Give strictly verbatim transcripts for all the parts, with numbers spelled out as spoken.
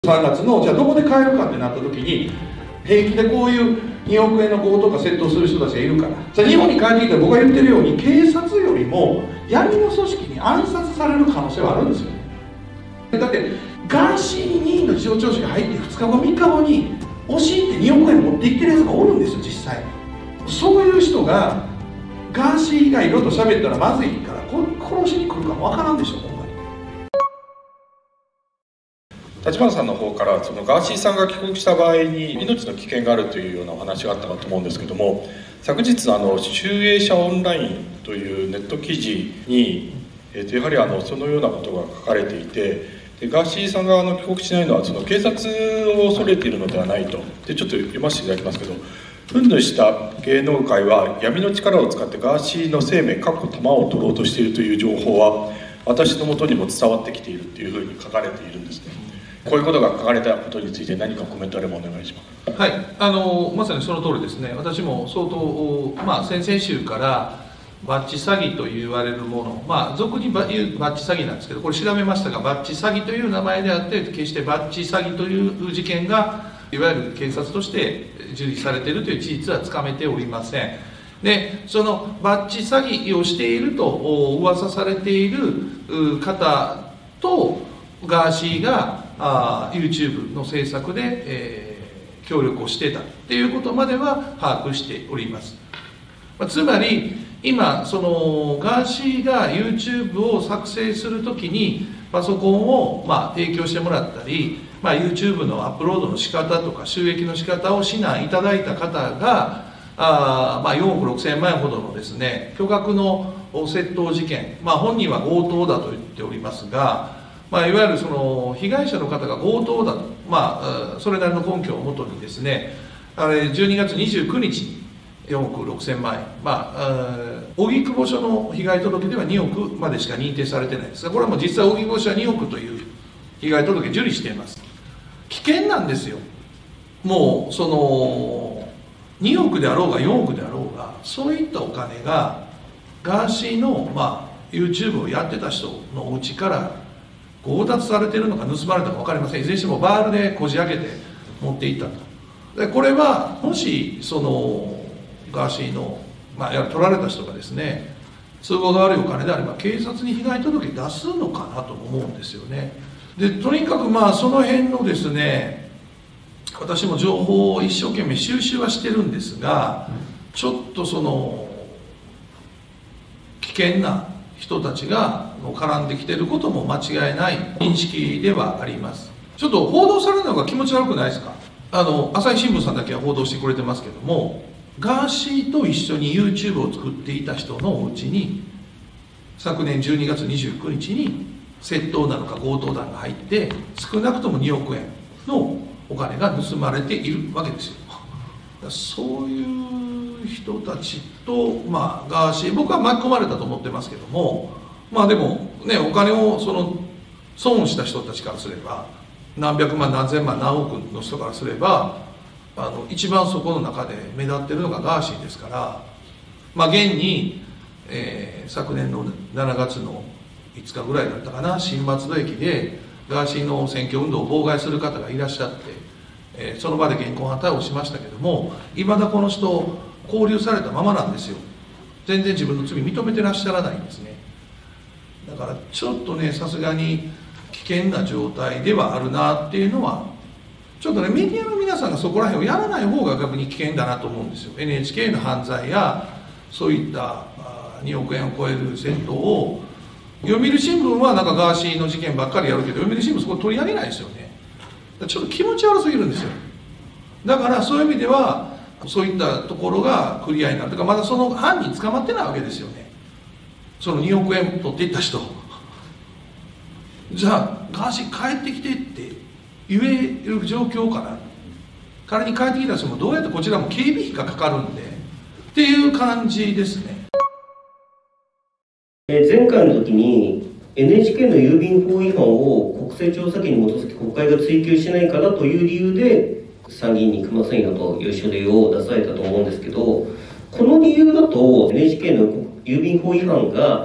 さんがつのじゃあどこで買えるかってなった時に、平気でこういうにおくえんの強盗とか窃盗する人たちがいるから、じゃあ日本に帰ってきたら僕が言ってるように警察よりも闇の組織に暗殺される可能性はあるんですよ。だってガーシーに任意の事情聴取が入ってふつかごみっかごに押し入ってにおくえん持っていってるやつがおるんですよ。実際そういう人がガーシーがいろいろと喋ったらまずいから殺しに来るかもわからんでしょ。 立花さんの方からそのガーシーさんが帰国した場合に命の危険があるというようなお話があったかと思うんですけども、昨日あの集英社オンラインというネット記事に、えー、とやはりあのそのようなことが書かれていて、でガーシーさんがあの帰国しないのはその警察を恐れているのではないと。でちょっと読ませていただきますけど、憤怒した芸能界は闇の力を使ってガーシーの生命かっこ弾を取ろうとしているという情報は私のもとにも伝わってきているというふうに書かれているんですね。こういうことが書かれたことについて何かコメントあればお願いします。 はい、あのまさにその通りですね。私も相当、まあ、先々週からバッチ詐欺と言われるもの、まあ俗に言うバッチ詐欺なんですけど、これ調べましたがバッチ詐欺という名前であって、決してバッチ詐欺という事件がいわゆる警察として受理されているという事実はつかめておりません。でそのバッチ詐欺をしていると噂されている方とガーシーがあ YouTube の制作で、えー、協力をしていたっていうことまでは把握しております。まあ、つまり今そのガーシーが YouTube を作成するときにパソコンを、まあ、提供してもらったり、まあ、YouTube のアップロードの仕方とか収益の仕方を指南いただいた方があ、まあ、よんおくろくせんまんえんほどのですね巨額の窃盗事件、まあ、本人は強盗だと言っておりますが、まあ、いわゆるその被害者の方が強盗だと、まあ、それなりの根拠をもとにですね、あれじゅうにがつにじゅうくにちによんおくろくせんまんえん、まあ、荻窪署の被害届ではにおくまでしか認定されてないですが、これはもう実際荻窪署はにおくという被害届受理しています。危険なんですよ。もうそのにおくであろうがよんおくであろうが、そういったお金がガーシーの、まあ、YouTube をやってた人のお家から強奪されているのか盗まれたか分かりません。いずれにしてもバールでこじ開けて持っていったと。でこれはもしそのガーシーの、まあ、取られた人がですね都合が悪いお金であれば警察に被害届出すのかなと思うんですよね。でとにかくまあその辺のですね、私も情報を一生懸命収集はしてるんですが、ちょっとその危険な人たちが絡んできていることも間違いない認識ではあります。ちょっと報道されるのが気持ち悪くないですか。あの朝日新聞さんだけは報道してくれてますけども、ガーシーと一緒に YouTube を作っていた人のお家に昨年じゅうにがつにじゅうくにちに窃盗なのか強盗団が入って少なくともにおくえんのお金が盗まれているわけですよ。そういう人たちと、まあ、ガーシー僕は巻き込まれたと思ってますけども、まあでもねお金をその損した人たちからすれば、何百万何千万何億の人からすればあの一番そこの中で目立ってるのがガーシーですから、まあ現に、えー、昨年のしちがつのいつかぐらいだったかな、新松戸駅でガーシーの選挙運動を妨害する方がいらっしゃって、えー、その場で現行犯逮捕しましたけども、いまだこの人勾留されたままなんですよ。全然自分の罪認めてらっしゃらないんですね。だからちょっとねさすがに危険な状態ではあるなっていうのは、ちょっとねメディアの皆さんがそこら辺をやらない方が逆に危険だなと思うんですよ。 エヌエイチケー の犯罪やそういったにおくえんを超える窃盗を読売新聞はなんかガーシーの事件ばっかりやるけど、読売新聞そこ取り上げないですよね。ちょっと気持ち悪すぎるんですよ。だからそういう意味ではそういったところがクリアになるというか、まだその犯人捕まってないわけですよね。そのにおくえん取っていった人じゃあガーシー帰ってきてって言える状況かな。仮に帰ってきた人もどうやってこちらも警備費がかかるんでっていう感じですね。 前回の時に エヌエイチケー の郵便法違反を国政調査権に基づき国会が追及しないからという理由で参議院に行きませんよという書類を出されたと思うんですけど、この理由だと エヌエイチケー の郵便法違反が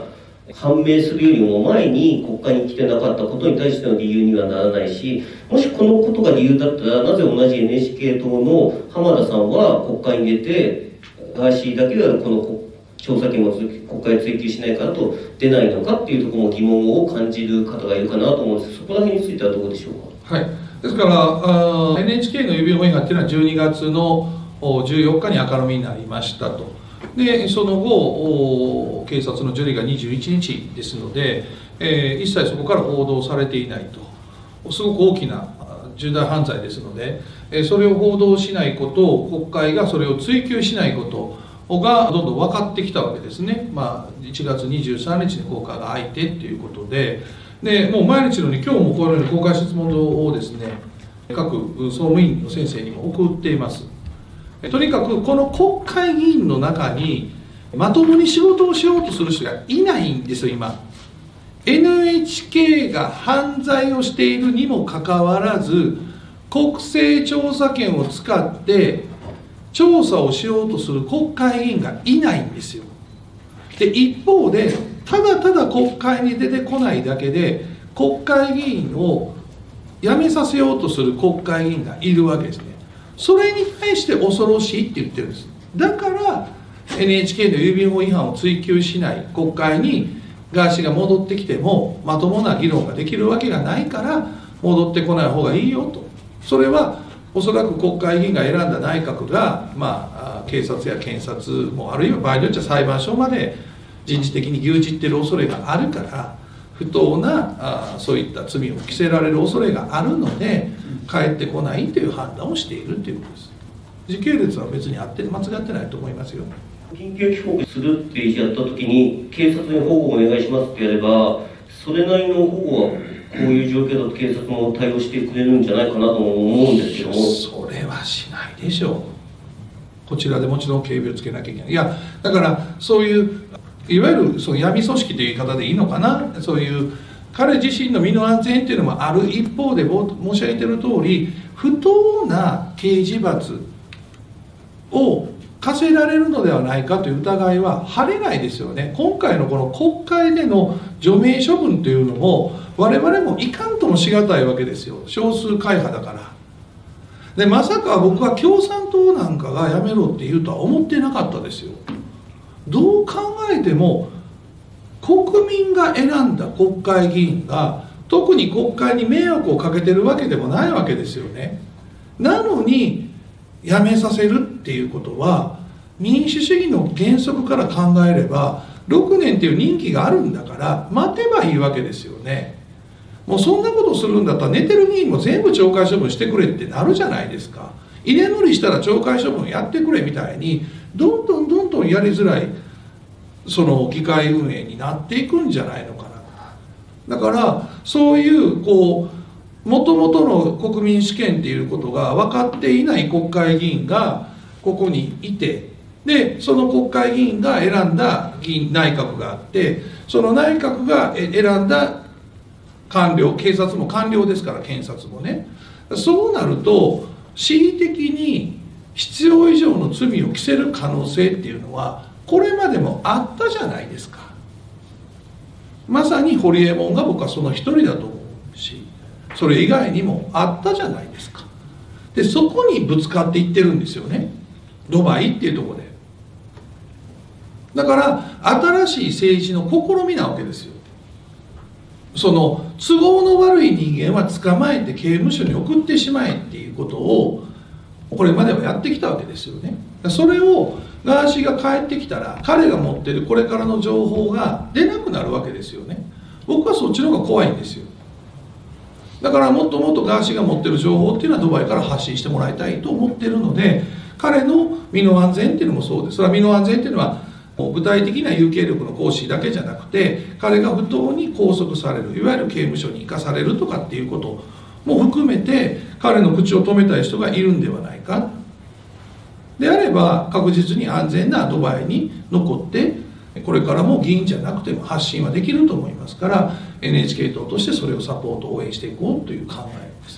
判明するよりも前に国会に来てなかったことに対しての理由にはならないし、もしこのことが理由だったら、なぜ同じ エヌエイチケー 党の浜田さんは国会に出て、ガーシーだけがこの調査権を国会追及しないからと出ないのかっていうところも疑問を感じる方がいるかなと思うんですけど、そこら辺についてはどうでしょうか。 はい、ですから エヌエイチケー の郵便法違反っていうのはじゅうにがつのじゅうよっかに明るみになりましたと。でその後警察の受理がにじゅういちにちですので、えー、一切そこから報道されていないと。すごく大きな重大犯罪ですので、えー、それを報道しないことを、国会がそれを追及しないことがどんどん分かってきたわけですね。まあ、いちがつにじゅうさんにちに公開が開いてっていうことで、でもう毎日のように今日もこのように公開質問状をですね、各総務員の先生にも送っています。とにかくこの国会議員の中にまともに仕事をしようとする人がいないんですよ今。 エヌエイチケー が犯罪をしているにもかかわらず、国政調査権を使って調査をしようとする国会議員がいないんですよ。で一方でただただ国会に出てこないだけで国会議員を辞めさせようとする国会議員がいるわけですね。それに対して恐ろしいって言ってるんです。だから エヌエイチケー の郵便法違反を追及しない国会にガーシーが戻ってきてもまともな議論ができるわけがないから戻ってこない方がいいよと。それはおそらく国会議員が選んだ内閣が、まあ、警察や検察もあるいは場合によっては裁判所まで人事的に牛耳っている恐れがあるから、不当なあそういった罪を着せられる恐れがあるので帰ってこないという判断をしているということです。時系列は別にあって間違ってないと思いますよ。 緊急帰国するってやった時に警察に保護をお願いしますってやれば、それなりの保護はこういう状況だと警察も対応してくれるんじゃないかなと思うんですけども。 それはしないでしょう。こちらでもちろん警備をつけなきゃいけない。いやだからそういういわゆるその闇組織という言い方でいいのかな、そういう彼自身の身の安全っていうのもある一方で申し上げている通り、不当な刑事罰を課せられるのではないかという疑いは晴れないですよね。今回のこの国会での除名処分というのも我々もいかんともしがたいわけですよ。少数会派だから。でまさか僕は共産党なんかがやめろって言うとは思ってなかったですよ。どう考えても国民が選んだ国会議員が特に国会に迷惑をかけてるわけでもないわけですよね。なのに辞めさせるっていうことは民主主義の原則から考えればろくねんっていう任期があるんだから待てばいいわけですよね。もうそんなことするんだったら寝てる議員も全部懲戒処分してくれってなるじゃないですか。居眠りしたら懲戒処分やってくれみたいにどんどんどんどんやりづらいその議会運営になっていくんじゃないのかな。だからそういうこうもともとの国民主権っていうことが分かっていない国会議員がここにいて、でその国会議員が選んだ議員内閣があって、その内閣が選んだ官僚、警察も官僚ですから検察もね。そうなると恣意的に必要以上の罪を着せる可能性っていうのはこれまでもあったじゃないですか。まさにホリエモンが僕はその一人だと思うし、それ以外にもあったじゃないですか。でそこにぶつかっていってるんですよね、ドバイっていうところで。だから新しい政治の試みなわけですよ。その都合の悪い人間は捕まえて刑務所に送ってしまえっていうことをこれまではやってきたわけですよね。それをガーシーが帰ってきたら彼が持ってるこれからの情報が出なくなるわけですよね。僕はそっちの方が怖いんですよ。だからもっともっとガーシーが持ってる情報っていうのはドバイから発信してもらいたいと思ってるので、彼の身の安全っていうのもそうです。それは身の安全っていうのは具体的な有形力の行使だけじゃなくて、彼が不当に拘束される、いわゆる刑務所に行かされるとかっていうことも含めて彼の口を止めたい人がいるんではないか。であれば確実に安全なドバイに残ってこれからも議員じゃなくても発信はできると思いますから、 エヌエイチケー 党としてそれをサポート応援していこうという考えです。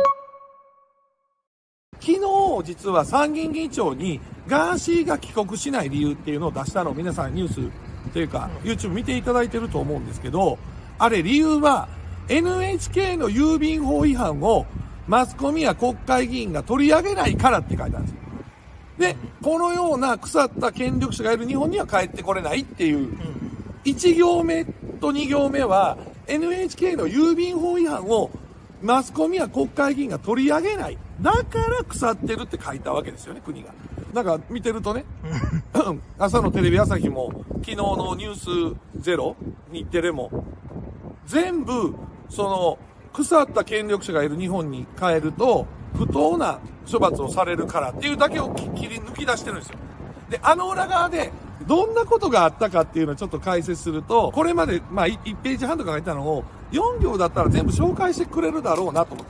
昨日実は参議院議長にガーシーが帰国しない理由っていうのを出したのを皆さんニュースっていうか YouTube 見ていただいてると思うんですけど、あれ理由は エヌエイチケー の郵便法違反をマスコミや国会議員が取り上げないからって書いてあるんですよ。で、このような腐った権力者がいる日本には帰ってこれないっていう、いち行目とに行目は エヌエイチケー の郵便法違反をマスコミや国会議員が取り上げない。だから腐ってるって書いたわけですよね、国が。なんか見てるとね、朝のテレビ朝日も、昨日のニュースゼロ、日テレも、全部、その、腐った権力者がいる日本に帰ると、不当な処罰をされるからっていうだけを切り抜き出してるんですよ。で、あの裏側で、どんなことがあったかっていうのをちょっと解説すると、これまで、まあ、いちページはんとか書いたのを、よん行だったら全部紹介してくれるだろうなと思った。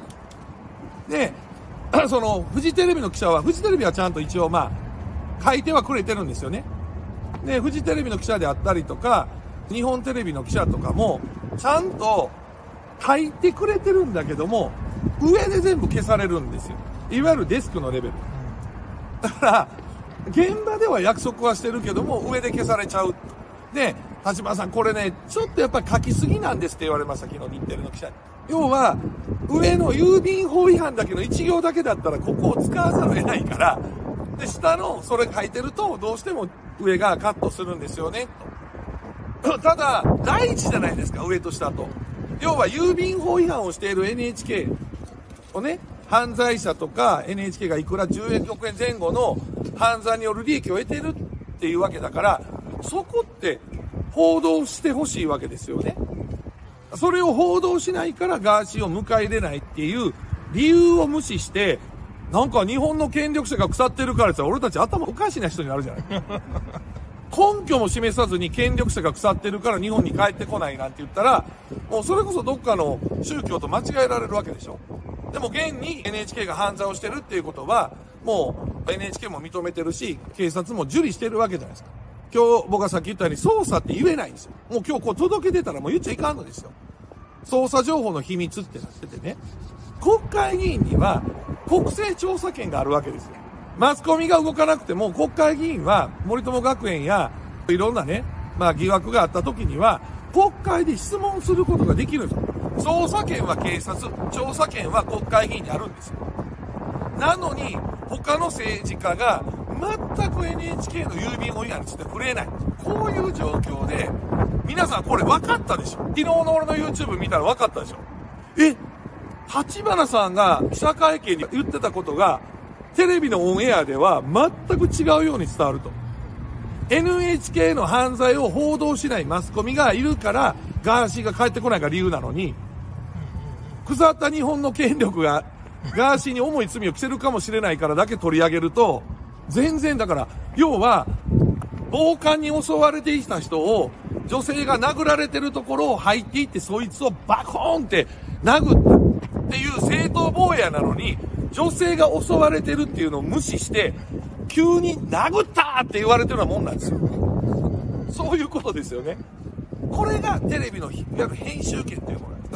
で、その、フジテレビの記者は、フジテレビはちゃんと一応まあ、書いてはくれてるんですよね。で、フジテレビの記者であったりとか、日本テレビの記者とかも、ちゃんと書いてくれてるんだけども、上で全部消されるんですよ。いわゆるデスクのレベル。だから、現場では約束はしてるけども、上で消されちゃう。で、立花さん、これね、ちょっとやっぱり書きすぎなんですって言われました、昨日日テレの記者に。要は、上の郵便法違反だけのいち行だけだったら、ここを使わざるを得ないから、で、下の、それ書いてると、どうしても上がカットするんですよね、と。ただ、第一じゃないですか、上と下と。要は、郵便法違反をしている エヌエイチケー をね、犯罪者とか エヌエイチケー がいくらじゅうおくえん前後の犯罪による利益を得てるっていうわけだから、そこって報道してほしいわけですよね。それを報道しないからガーシーを迎え入れないっていう理由を無視して、なんか日本の権力者が腐ってるからって言ったら俺たち頭おかしな人になるじゃない。根拠も示さずに権力者が腐ってるから日本に帰ってこないなんて言ったら、もうそれこそどっかの宗教と間違えられるわけでしょ。でも現に エヌエイチケー が犯罪をしてるっていうことは、もう エヌエイチケー も認めてるし、警察も受理してるわけじゃないですか。今日僕がさっき言ったように捜査って言えないんですよ。もう今日こう届けてたらもう言っちゃいかんのですよ。捜査情報の秘密ってなっててね。国会議員には国政調査権があるわけですよ。マスコミが動かなくても国会議員は森友学園やいろんなね、まあ疑惑があった時には国会で質問することができるんですよ。捜査権は警察、調査権は国会議員にあるんですよ。なのに他の政治家が全く エヌエイチケー の郵便法違反について触れない。こういう状況で、皆さんこれ分かったでしょ。昨日の俺の YouTube 見たら分かったでしょ。え、立花さんが記者会見で言ってたことが、テレビのオンエアでは全く違うように伝わると。エヌエイチケー の犯罪を報道しないマスコミがいるから、ガーシーが帰ってこないが理由なのに、腐った日本の権力がガーシーに重い罪を着せるかもしれないからだけ取り上げると、全然だから、要は、暴漢に襲われていた人を、女性が殴られてるところを入っていって、そいつをバコーンって殴ったっていう正当防衛なのに、女性が襲われてるっていうのを無視して、急に殴ったって言われてるようなもんなんですよ。そういうことですよね。これがテレビのいわゆる編集権というものなんです。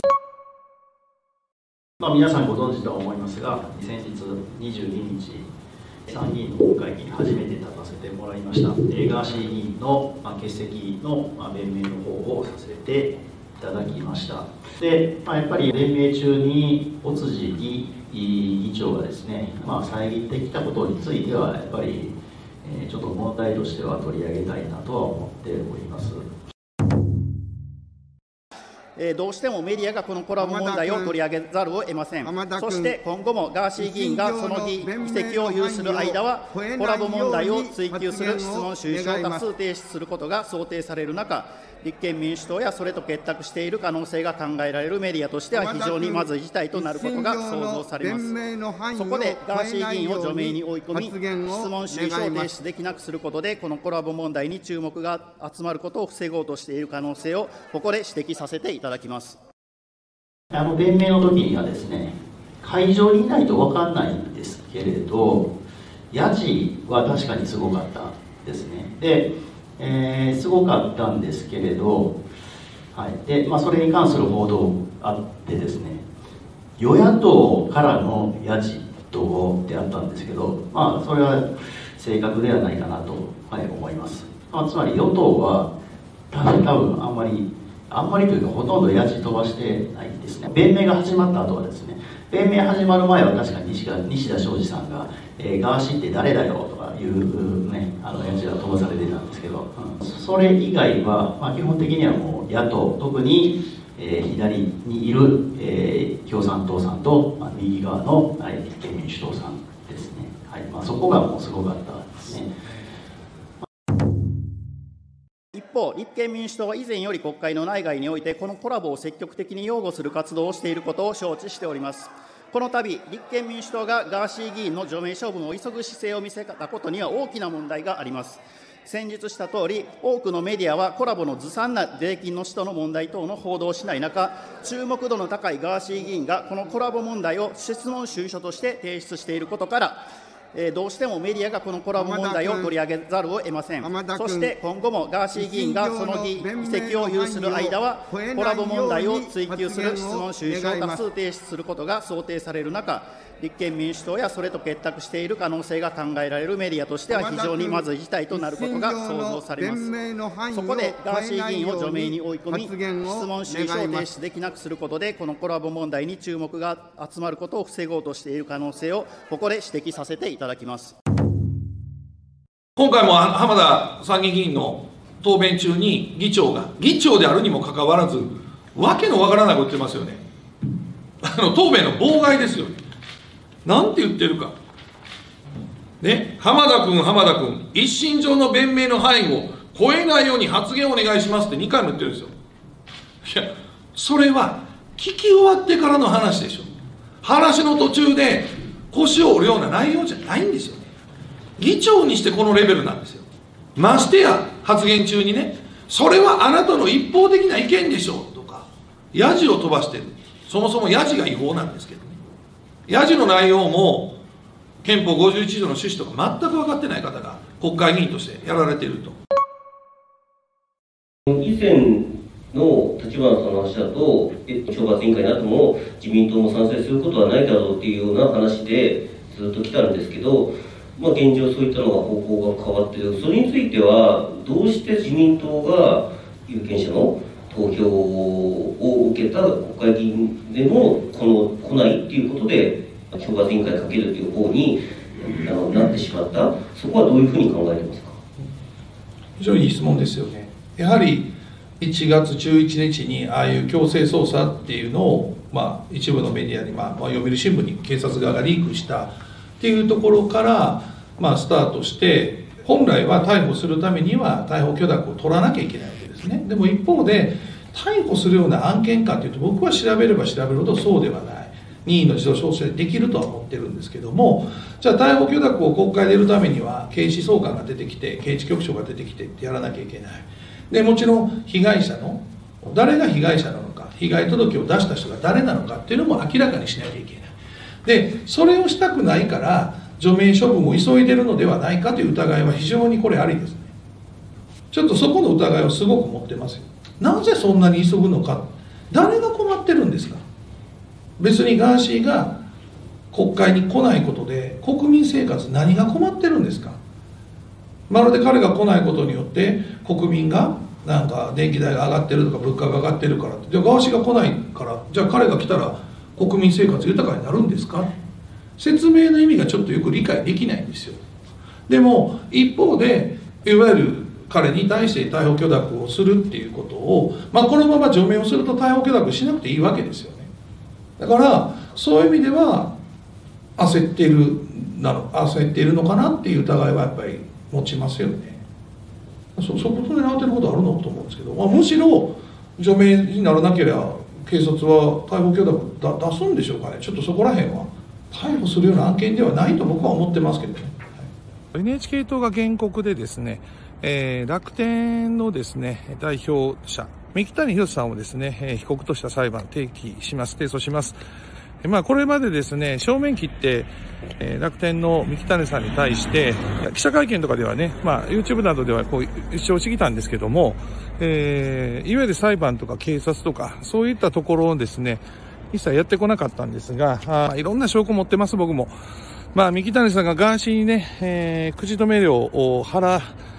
まあ、皆さんご存知とは思いますが、先日にじゅうににち、参議院の本会議に初めて立たせてもらいました、ガーシー議員の欠席の弁明の方をさせていただきました。で、まあ、やっぱり弁明中に尾辻議長がですね、まあ、遮ってきたことについては、やっぱりちょっと問題としては取り上げたいなとは思っております。 どうしてもメディアがこのコラボ問題を取り上げざるを得ません。そして今後もガーシー議員がその議席を有する間は、コラボ問題を追及する質問主意書を多数提出することが想定される中、立憲民主党やそれと結託している可能性が考えられるメディアとしては非常にまずい事態となることが想像されます。そこでガーシー議員を除名に追い込み、質問主意書を提出できなくすることで、このコラボ問題に注目が集まることを防ごうとしている可能性をここで指摘させていただきます。 あの弁明の時にはですね、会場にいないと分かんないんですけれど、やじは確かにすごかったですね。でえー、すごかったんですけれど、はいでまあ、それに関する報道あってですね、与野党からのやじとであったんですけど、まあ、それは正確ではないかなと、はい、思います。まあ、つまり与党は多分あんまりあんまりというかほとんどやじ飛ばしてないですね。弁明が始まった後はですね、弁明始まる前は確かに西田西田昌司さんが、えー、ガーシーって誰だよとかいうね、あのやじが飛ばされてたんですけど、うん、それ以外は、まあ、基本的にはもう野党、特に、えー、左にいる、えー、共産党さんと、まあ、右側の、はい、立憲民主党さんですね。はい、まあ、そこがもうすごかったですね。 一方、立憲民主党は以前より国会の内外においてこのコラボを積極的に擁護する活動をしていることを承知しております。この度、立憲民主党がガーシー議員の除名処分を急ぐ姿勢を見せたことには大きな問題があります。先日したとおり、多くのメディアはコラボのずさんな税金の使途の問題等の報道をしない中、注目度の高いガーシー議員がこのコラボ問題を質問主意書として提出していることから、えー、どうしてもメディアがこのコラボ問題を取り上げざるを得ません。そして今後もガーシー議員がその議席を有する間は、コラボ問題を追及する質問主意書を多数提出することが想定される中、立憲民主党やそれと結託している可能性が考えられるメディアとしては非常にまずい事態となることが想像されます。そこでガーシー議員を除名に追い込み、質問主意書を提出できなくすることで、このコラボ問題に注目が集まることを防ごうとしている可能性をここで指摘させていただきます。 今回も浜田参議院議員の答弁中に議長が、議長であるにもかかわらず、わけのわからないこと言ってますよね。あの答弁の妨害ですよ。なんて言ってるか。ね、浜田君、浜田君、一身上の弁明の範囲を超えないように発言をお願いしますってにかいも言ってるんですよ。いや、それは聞き終わってからの話でしょ。話の途中で腰を折るような内容じゃないんですよね。議長にしてこのレベルなんですよ。ましてや発言中にね、それはあなたの一方的な意見でしょうとか、ヤジを飛ばしてる。そもそもヤジが違法なんですけどね。ヤジの内容も憲法ごじゅういち条の趣旨とか全く分かってない方が国会議員としてやられていると。 以前の立花さんの話だと、懲罰委員会になっても自民党も賛成することはないだろうっていうような話でずっと来たんですけど、まあ、現状そういったのが方向が変わっている。それについてはどうして自民党が有権者の投票を受けた国会議員でもこの来ないっていうことで懲罰委員会かけるという方にあのなってしまった、そこはどういうふうに考えてますか。 非常にいい質問ですよね。やはりいちがつじゅういちにちにああいう強制捜査っていうのを、まあ、一部のメディアに、まあ、読売新聞に警察側がリークしたっていうところから、まあ、スタートして、本来は逮捕するためには逮捕許諾を取らなきゃいけないわけですね。でも一方で逮捕するような案件かというと、僕は調べれば調べるほどそうではない。任意の自動聴取でできるとは思ってるんですけども、じゃあ逮捕許諾を国会で得るためには警視総監が出てきて、刑事局長が出てきてってやらなきゃいけない。でもちろん被害者の誰が被害者なのか、被害届を出した人が誰なのかっていうのも明らかにしなきゃいけない。でそれをしたくないから除名処分を急いでるのではないかという疑いは非常にこれありですね。ちょっとそこの疑いをすごく持ってますよ。なぜそんなに急ぐのか、誰が困ってるんですか。別にガーシーが国会に来ないことで国民生活何が困ってるんですか。まるで彼が来ないことによって国民がなんか電気代が上がってるとか物価が上がってるから、じゃあガーシーが来ないからじゃあ彼が来たら国民生活豊かになるんですか。説明の意味がちょっとよく理解できないんですよ。でも一方でいわゆる彼に対して逮捕許諾をするっていうことを、まあ、このまま除名をすると逮捕許諾しなくていいわけですよね。だからそういう意味では焦っているなの焦っているのかなっていう疑いはやっぱり持ちますよね。そそこで慌てることあるのと思うんですけど、まあ、むしろ除名にならなければ警察は逮捕許諾だ出すんでしょうかね。ちょっとそこら辺は逮捕するような案件ではないと僕は思ってますけどね。 エヌエイチケー 党が原告でですね、えー、楽天のですね代表者三木谷宏さんをですね、えー、被告とした裁判提起します提訴します。まあこれまでですね正面切って、えー、楽天の三木谷さんに対して記者会見とかではね、まあ YouTube などではこう主張してきたんですけども、えー、いわゆる裁判とか警察とかそういったところをですね一切やってこなかったんですが、あいろんな証拠持ってます僕も。まあ三木谷さんがガーシーにね、えー、口止め料を払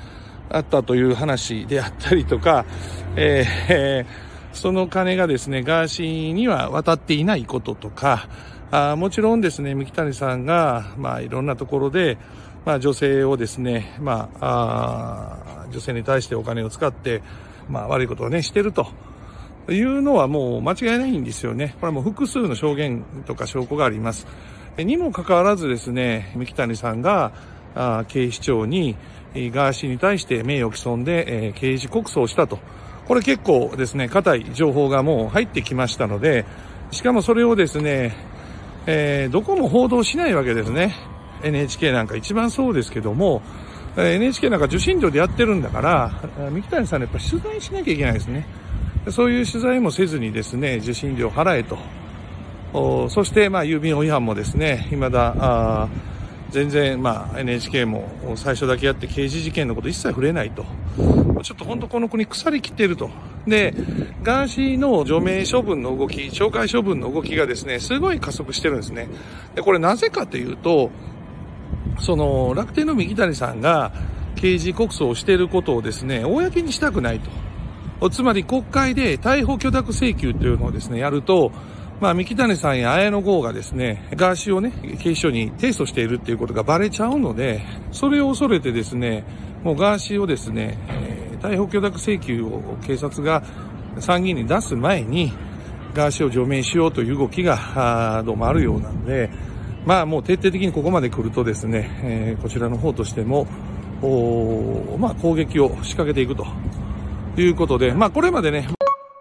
あったという話であったりとか、えーその金がですね、ガーシーには渡っていないこととか、あもちろんですね、三木谷さんが、まあいろんなところで、まあ女性をですね、まあ、あ女性に対してお金を使って、まあ悪いことをね、してるというのはもう間違いないんですよね。これはもう複数の証言とか証拠があります。にもかかわらずですね、三木谷さんが、あ警視庁にガーシーに対して名誉毀損で、えー、刑事告訴をしたと。これ結構ですね、固い情報がもう入ってきましたので、しかもそれをですね、えー、どこも報道しないわけですね。エヌエイチケー なんか一番そうですけども、エヌエイチケー なんか受信料でやってるんだから、三木谷さんやっぱ取材しなきゃいけないですね。そういう取材もせずにですね、受信料払えと。そして、まあ、郵便法違反もですね、未だ、あ全然、まあ、エヌエイチケー も最初だけやって刑事事件のこと一切触れないと。ちょっと本当この国腐りきっていると。で、ガーシーの除名処分の動き、懲戒処分の動きがですね、すごい加速してるんですね。で、これなぜかというと、その、楽天の三木谷さんが刑事告訴をしていることをですね、公にしたくないと。つまり国会で逮捕許諾請求というのをですね、やると、まあ、三木谷さんや綾野剛がですね、ガーシーをね、警視庁に提訴しているっていうことがバレちゃうので、それを恐れてですね、もうガーシーをですね、えー、逮捕許諾請求を警察が参議院に出す前に、ガーシーを除名しようという動きが、あどうもあるようなので、まあもう徹底的にここまで来るとですね、えー、こちらの方としても、おまあ攻撃を仕掛けていくということで、まあこれまでね、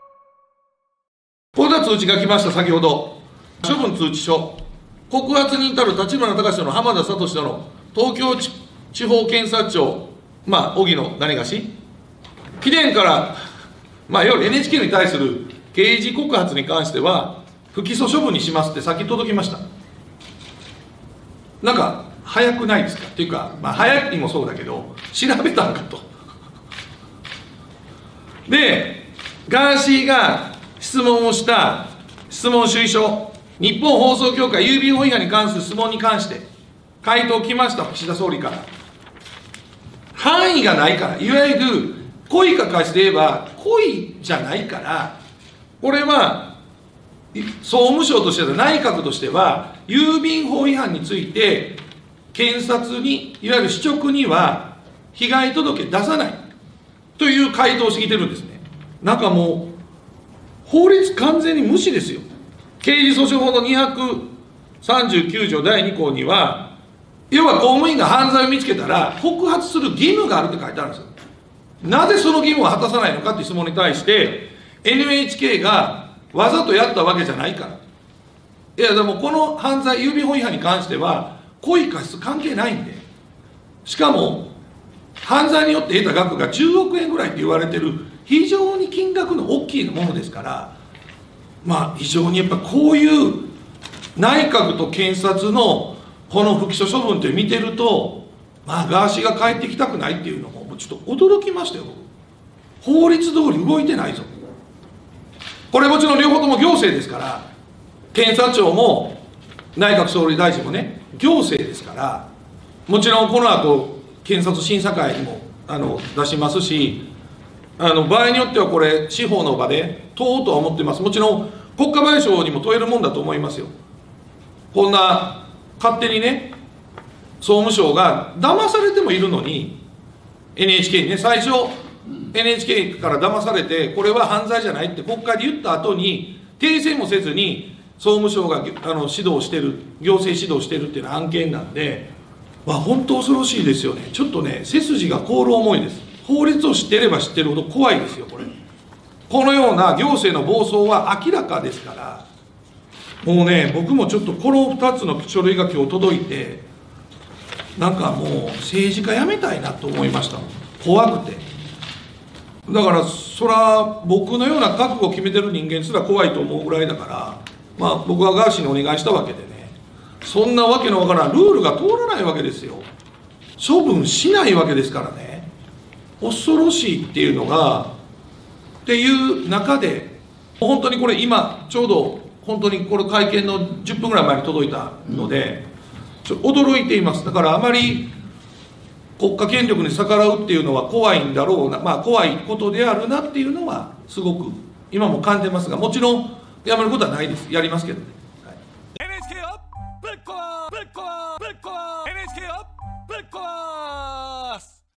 こんな通知が来ました、先ほど。処分通知書。告発に至る立花隆との浜田聡との東京地方検察庁、まあ、荻野何がし、期限から、まあ、いわゆる エヌエイチケー に対する刑事告発に関しては、不起訴処分にしますってさっき届きました。なんか、早くないですかっていうか、まあ、早いもそうだけど、調べたんかと。で、ガーシーが、質問をした質問主意書、日本放送協会郵便法違反に関する質問に関して、回答来ました、岸田総理から。範囲がないから、いわゆる故意か過失で言えば、故意じゃないから、これは、総務省としては、内閣としては、郵便法違反について、検察に、いわゆる司直には、被害届出さないという回答をしてきてるんですね。なんかもう、法律完全に無視ですよ。刑事訴訟法のにひゃくさんじゅうきゅう条だいに項には、要は公務員が犯罪を見つけたら告発する義務があるって書いてあるんですよ。なぜその義務を果たさないのかっていう質問に対して、エヌエイチケー がわざとやったわけじゃないから。いや、でもこの犯罪、郵便法違反に関しては、故意過失関係ないんで。しかも、犯罪によって得た額がじゅうおくえんぐらいって言われてる、非常に金額の大きいものですから、まあ、非常にやっぱこういう内閣と検察のこの不起訴処分って見てると、まあ、ガーシーが帰ってきたくないっていうのも、ちょっと驚きましたよ、法律通り動いてないぞ。これもちろん両方とも行政ですから、検察庁も内閣総理大臣もね、行政ですから、もちろんこの後検察審査会にもあの出しますし、あの場合によってはこれ、司法の場で問おうとは思ってます。もちろん国家賠償にも問えるもんだと思いますよ。こんな勝手にね、総務省が騙されてもいるのに、エヌエイチケー にね、最初、エヌエイチケー から騙されて、これは犯罪じゃないって国会で言った後に、訂正もせずに、総務省があの指導してる、行政指導してるっていうのは案件なんで、まあ、本当恐ろしいですよね。ちょっとね、背筋が凍る思いです。法律を知っていれば知ってるほど怖いですよ、これ。このような行政の暴走は明らかですから、もうね、僕もちょっとこのふたつの書類が今日届いて、なんかもう政治家辞めたいなと思いました。怖くて。だから、そら、僕のような覚悟を決めてる人間すら怖いと思うぐらいだから、まあ、僕はガーシーにお願いしたわけでね、そんなわけのわからんルールが通らないわけですよ。処分しないわけですからね。恐ろしいっていうのが、っていう中で、本当にこれ今、ちょうど、本当にこの会見のじゅっぷんぐらい前に届いたので、ちょ驚いています。だからあまり、 国家権力に逆らうっていうのは怖いんだろうな、まあ怖いことであるなっていうのはすごく今も感じてますが、もちろんやめることはないです。やりますけどね。